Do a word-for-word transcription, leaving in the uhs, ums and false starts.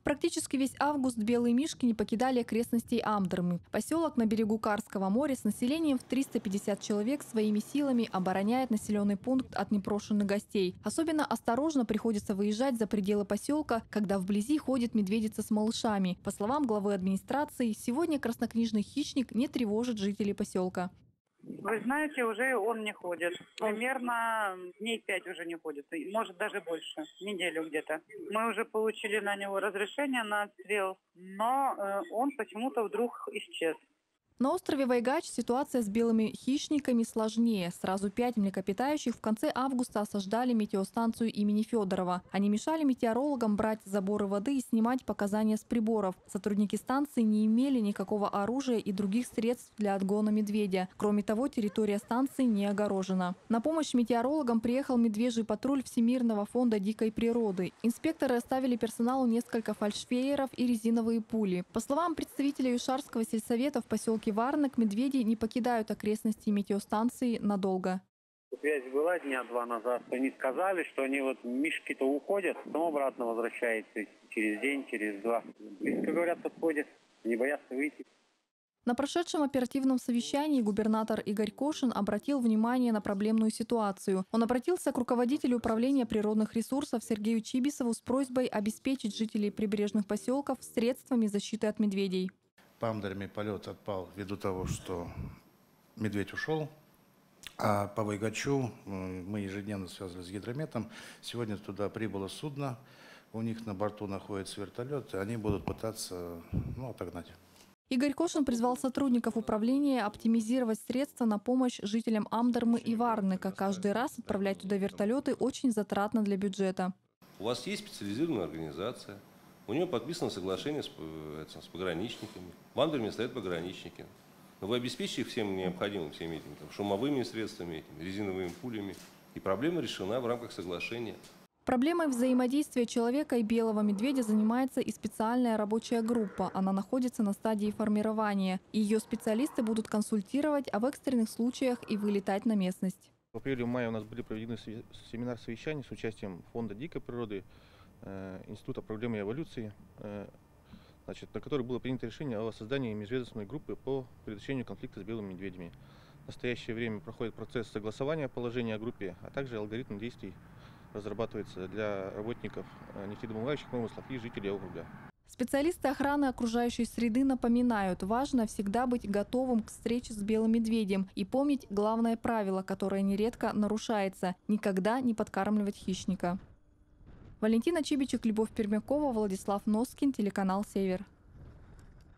Практически весь август белые мишки не покидали окрестностей Амдермы. Поселок на берегу Карского моря с населением в триста пятьдесят человек своими силами обороняет населенный пункт от непрошенных гостей. Особенно осторожно приходится выезжать за пределы поселка, когда вблизи ходит медведица с малышами. По словам главы администрации, сегодня краснокнижный хищник не тревожит жителей поселка. Вы знаете, уже он не ходит. Примерно дней пять уже не ходит. Может, даже больше. Неделю где-то. Мы уже получили на него разрешение на отстрел, но э, он почему-то вдруг исчез. На острове Вайгач ситуация с белыми хищниками сложнее. Сразу пять млекопитающих в конце августа осаждали метеостанцию имени Федорова. Они мешали метеорологам брать заборы воды и снимать показания с приборов. Сотрудники станции не имели никакого оружия и других средств для отгона медведя. Кроме того, территория станции не огорожена. На помощь метеорологам приехал медвежий патруль Всемирного фонда дикой природы. Инспекторы оставили персоналу несколько фальшфееров и резиновые пули. По словам представителей Ушарского сельсовета, в поселке Варнек медведи не покидают окрестности метеостанции надолго. Связь была дня два назад. Они сказали, что они вот мишки-то уходят, потом обратно возвращаются через день, через два. Близко, говорят, подходят, не боятся выйти. На прошедшем оперативном совещании губернатор Игорь Кошин обратил внимание на проблемную ситуацию. Он обратился к руководителю управления природных ресурсов Сергею Чибисову с просьбой обеспечить жителей прибрежных поселков средствами защиты от медведей. По Амдерме полет отпал ввиду того, что медведь ушел. А по Вайгачу мы ежедневно связывались с гидрометом. Сегодня туда прибыло судно, у них на борту находится вертолет, и они будут пытаться ну, отогнать. Игорь Кошин призвал сотрудников управления оптимизировать средства на помощь жителям Амдермы и Варнека. Каждый раз отправлять туда вертолеты очень затратно для бюджета. У вас есть специализированная организация. У нее подписано соглашение с, это, с пограничниками. В Амдерме стоят пограничники. Но вы обеспечите их всем необходимым, всеми этими там, шумовыми средствами, этими, резиновыми пулями. И проблема решена в рамках соглашения. Проблемой взаимодействия человека и белого медведя занимается и специальная рабочая группа. Она находится на стадии формирования. Ее специалисты будут консультировать, а в экстренных случаях и вылетать на местность. В апреле-мае у нас были проведены семинар совещаний с участием Фонда дикой природы, Института проблемы и эволюции, значит, на которой было принято решение о создании межведомственной группы по предотвращению конфликта с белыми медведями. В настоящее время проходит процесс согласования положения о группе, а также алгоритм действий разрабатывается для работников нефтедобывающих промыслов и жителей округа. Специалисты охраны окружающей среды напоминают, важно всегда быть готовым к встрече с белым медведем и помнить главное правило, которое нередко нарушается – никогда не подкармливать хищника. Валентина Чибичек, Любовь Пермякова, Владислав Носкин, телеканал «Север».